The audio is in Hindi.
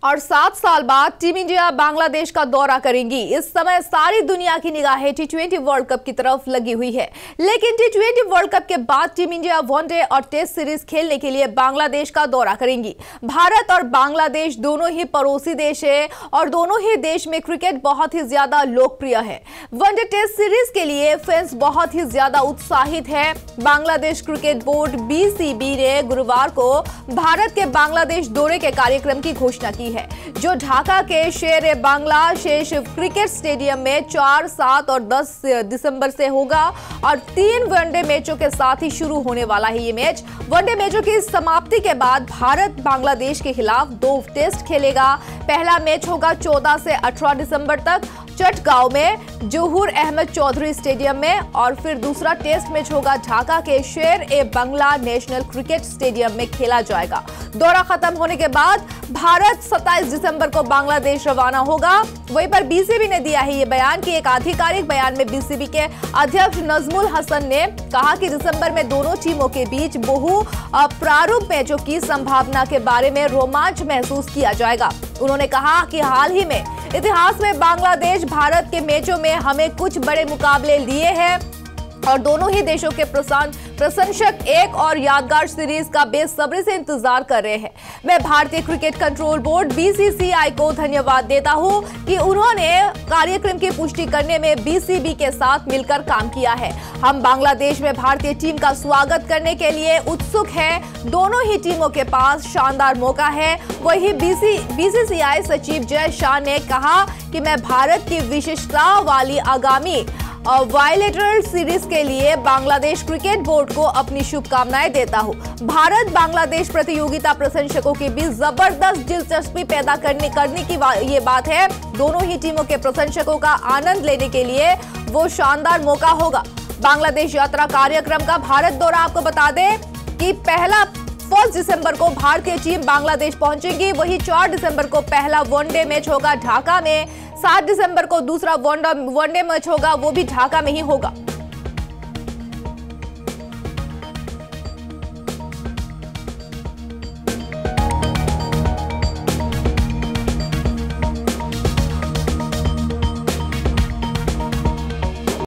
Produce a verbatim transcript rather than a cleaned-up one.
और सात साल बाद टीम इंडिया बांग्लादेश का दौरा करेंगी। इस समय सारी दुनिया की निगाहें टी ट्वेंटी वर्ल्ड कप की तरफ लगी हुई है, लेकिन टी ट्वेंटी वर्ल्ड कप के बाद टीम इंडिया वनडे और टेस्ट सीरीज खेलने के लिए बांग्लादेश का दौरा करेंगी। भारत और बांग्लादेश दोनों ही पड़ोसी देश है और दोनों ही देश में क्रिकेट बहुत ही ज्यादा लोकप्रिय है। वनडे टेस्ट सीरीज के लिए फैंस बहुत ही ज्यादा उत्साहित है। Bangladesh cricket board B C B ने गुरुवार को भारत के बांग्लादेश दौरे के कार्यक्रम की घोषणा की है, जो ढाका के शेर बांग्ला शेष क्रिकेट स्टेडियम में चार, सात और दस दिसंबर से होगा और तीन वनडे मैचों के साथ ही शुरू होने वाला है ये मैच। वनडे मैचों की समाप्ति के बाद भारत बांग्लादेश के खिलाफ दो टेस्ट खेलेगा। पहला मैच होगा चौदह से अठारह दिसंबर तक चटगांव में जहूर अहमद चौधरी स्टेडियम में और फिर दूसरा टेस्ट मैच होगा ढाका के Sher e Bangla national cricket stadium में खेला जाएगा। दौरा खत्म होने के बाद भारत सत्ताईस दिसंबर को बांग्लादेश रवाना होगा। वहीं पर बी सी बी ने दिया है ये बयान कि एक आधिकारिक बयान में बी सी बी के अध्यक्ष नजमुल हसन ने कहा कि दिसंबर में दोनों टीमों के बीच बहु प्रारूप मैचों की संभावना के बारे में रोमांच महसूस किया जाएगा। उन्होंने कहा कि हाल ही में इतिहास में बांग्लादेश भारत के मैचों में हमें कुछ बड़े मुकाबले लिए हैं और दोनों ही देशों के प्रशंसक एक और यादगार सीरीज का बेसब्री से इंतजार कर रहे हैं। मैं भारतीय cricket control board B C C I को धन्यवाद देता हूं कि उन्होंने कार्यक्रम की पुष्टि करने में बी सी बी के साथ मिलकर काम किया है। हम बांग्लादेश में भारतीय टीम का स्वागत करने के लिए उत्सुक हैं। दोनों ही टीमों के पास शानदार मौका है। वही बी सी सी आई सचिव जय शाह ने कहा कि मैं भारत की विशिष्टता वाली आगामी बायलैटरल सीरीज के लिए बांग्लादेश क्रिकेट बोर्ड को अपनी शुभकामनाएं देता हूं। भारत बांग्लादेश प्रतियोगिता प्रशंसकों के बीच जबरदस्त दिलचस्पी पैदा करने करने की बा, ये बात है। दोनों ही टीमों के प्रशंसकों का आनंद लेने के लिए वो शानदार मौका होगा। बांग्लादेश यात्रा कार्यक्रम का भारत दौरा आपको बता दें कि पहला फर्स्ट दिसंबर को भारतीय टीम बांग्लादेश पहुंचेगी। वही चार दिसंबर को पहला वनडे मैच होगा ढाका में। सात दिसंबर को दूसरा वनडे मैच होगा, वो भी ढाका में ही होगा।